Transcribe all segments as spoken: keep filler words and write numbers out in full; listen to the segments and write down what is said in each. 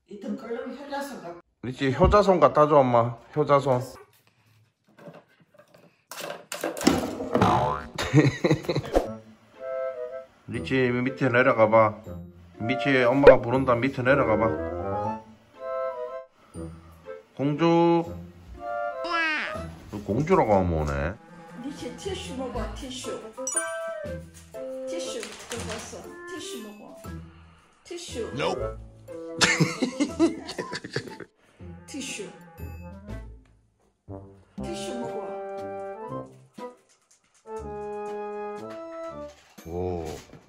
이 등끌름 효자손 갖고. 리치 효자손 갖다 줘 엄마. 효자손. 리치 밑에 내려가 봐. 밑에 엄마가 부른다. 밑에 내려가 봐. 공주. 공주라고 하면 오네. 리치 티슈 먹어. 티슈. 티슈 들어갔어. 티슈 먹어. 티슈. 티슈. 티슈 먹어. 오.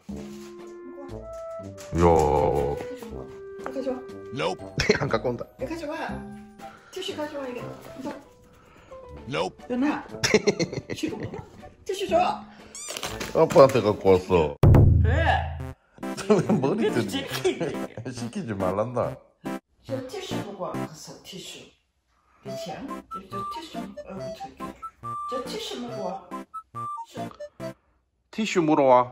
이야. 가져와. 안 갖고 온다. 이거 가져와. 티슈 가져와 이게. 이거. Nope. 연아. 티슈 먹어. 티슈 줘. 아빠한테 갖고 왔어. 왜? 머리 뜯 시키지. 시키지 말란다. 저 티슈 먹어. 가서 티슈. 리치야. 저 티슈. 어이구 저기. 저 티슈 먹어. 티슈. 티슈 물어와.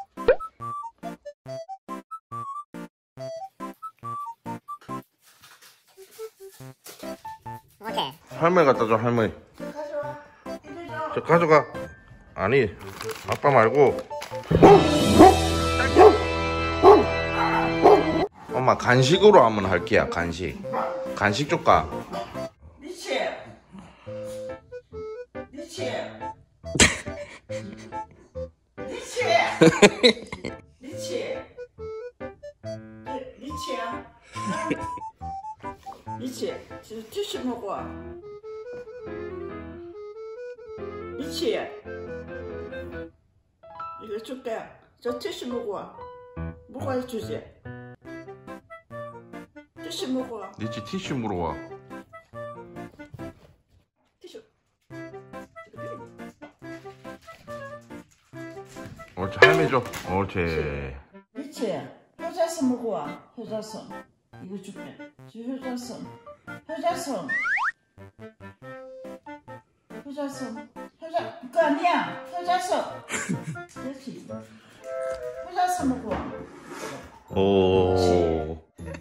오케이. 할머니 갖다 줘 할머니. 저 가져와. 이리 줘. 저 가져가. 아니 아빠 말고. 엄마 간식으로 한번 할게요. 간식. 간식 줄까? 리치. 리치. 리치. 리치. 리- 리치야. 아. 리치. 저 티슈 먹어. 리치. 이거 줄게. 저 티슈 먹어. 먹어야 주지. 티슈 먹어. 리치 티슈 물어와. 티슈. 옳지 할머니 줘. 옳지. 그치? 효자손 먹어. 효자손. 이거 줄게. 저 효자손. 효자손. 효자손. 효자. 그거 아니야. 효자손. 그렇지. 효자손 먹어. 오.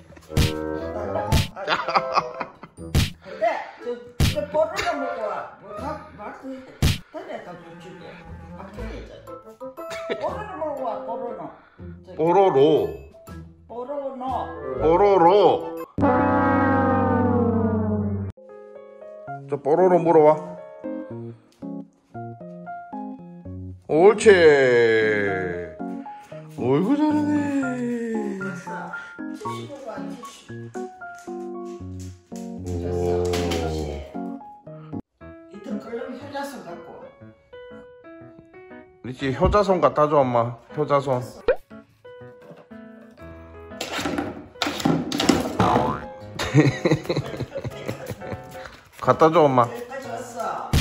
근데 저, 저 뽀로로 먹어. 뭐다 말도 다리에다 좀 줄게. 아끼리지. 뽀로로 먹어. 뽀로로. 저기, 뽀로로. 뽀로로. 뽀로로. 저 뽀로로 물어와. 옳지. 어이구 잘하네. 됐어. 티슈 먹어. 티슈. 오. 이 등끌름 효자손 갖고. 리치 효자손 갖다 줘 엄마. 효자손. 갖다 줘 엄마. 여기까지 왔어.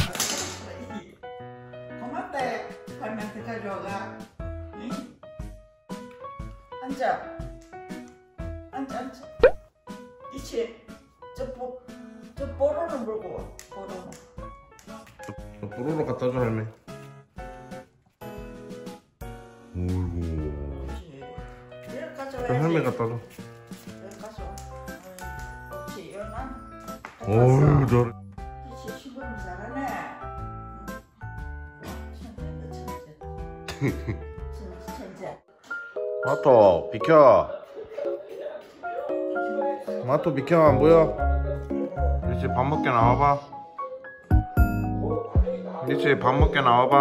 고맙다. 할머니한테 가져와가. 응? 앉아. 앉아, 앉아. 이치. 저 보, 저 뽀로로 물고 와. 뽀로로. 저 뽀로로 갖다 줘 할머니. 어이구. 그렇지. 이렇게 저 가져와야지. 할머니 갖다 줘. 여기 가져와. 그렇지. 연아. 어이구 잘해. 이치 신부름 잘하네. 응. 천재, 천재. 천재. 마토 비켜. 마토 비켜 안 보여? 리치 밥 먹게 나와봐. 리치 밥 먹게 나와봐.